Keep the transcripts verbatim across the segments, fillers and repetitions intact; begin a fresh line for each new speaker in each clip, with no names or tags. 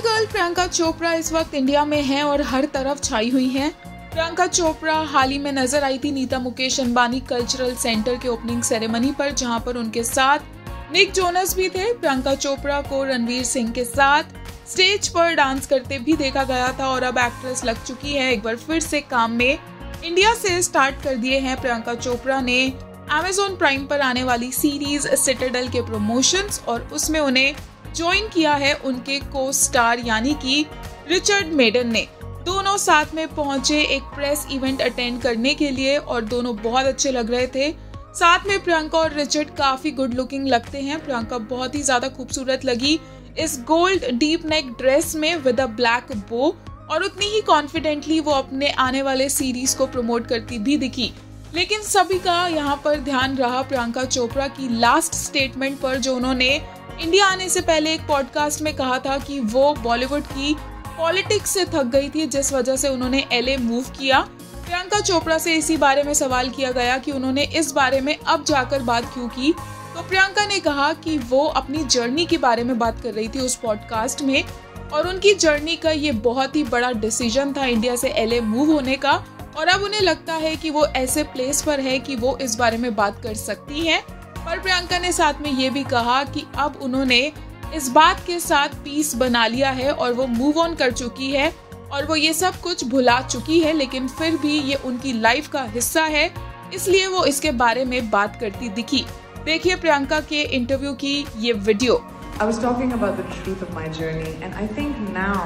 Girl Priyanka Chopra इस वक्त India में है और हर तरफ छाई हुई हैं। प्रियंका चोपड़ा हाल ही में नजर आई थी नीता मुकेश अंबानी कल्चरल सेंटर के ओपनिंग सेरेमनी पर, जहां पर उनके साथ निक जोनस भी थे। प्रियंका चोपड़ा को रणवीर सिंह के साथ स्टेज पर डांस करते भी देखा गया था और अब एक्ट्रेस लग चुकी है एक बार फिर से काम में। इंडिया से स्टार्ट कर दिए हैं प्रियंका चोपड़ा ने अमेज़न प्राइम पर आने वाली सीरीज सिटाडेल के प्रमोशंस, और उसमें उन्हें ज्वाइन किया है उनके को स्टार यानी कि रिचर्ड मेडन ने। दोनों साथ में पहुंचे एक प्रेस इवेंट अटेंड करने के लिए और दोनों बहुत अच्छे लग रहे थे। साथ में प्रियंका और रिचर्ड काफी गुड लुकिंग लगते हैं। प्रियंका बहुत ही ज्यादा खूबसूरत लगी इस गोल्ड डीप नेक ड्रेस में विद अ ब्लैक बो, और उतनी ही कॉन्फिडेंटली वो अपने आने वाले सीरीज को प्रमोट करती भी दिखी। लेकिन सभी का यहाँ पर ध्यान रहा प्रियंका चोपड़ा की लास्ट स्टेटमेंट पर, जो उन्होंने इंडिया आने से पहले एक पॉडकास्ट में कहा था कि वो बॉलीवुड की पॉलिटिक्स से थक गई थी, जिस वजह से उन्होंने एलए मूव किया। प्रियंका चोपड़ा से इसी बारे में सवाल किया गया कि उन्होंने इस बारे में अब जाकर बात क्यों की, तो प्रियंका ने कहा कि वो अपनी जर्नी के बारे में बात कर रही थी उस पॉडकास्ट में, और उनकी जर्नी का ये बहुत ही बड़ा डिसीजन था इंडिया से एलए मूव होने का, और अब उन्हें लगता है कि वो ऐसे प्लेस पर है कि वो इस बारे में बात कर सकती हैं। पर प्रियंका ने साथ में ये भी कहा कि अब उन्होंने इस बात के साथ पीस बना लिया है और वो मूव ऑन कर चुकी है और वो ये सब कुछ भुला चुकी है, लेकिन फिर भी ये उनकी लाइफ का हिस्सा है, इसलिए वो इसके बारे में बात करती दिखी। देखिए प्रियंका के इंटरव्यू की ये video.
I was talking about the truth of my journey, and I think now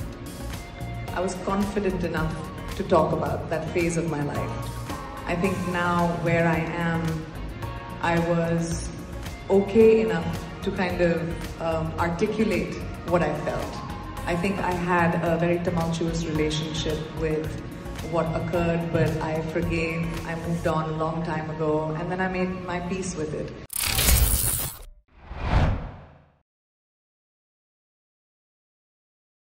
I was confident enough to talk about that phase of my life. I think now where I am, I was okay enough to kind of um, articulate what I felt. I think I had a very tumultuous relationship with what occurred, but I forgave, I moved on a long time ago, and then I made my peace with it.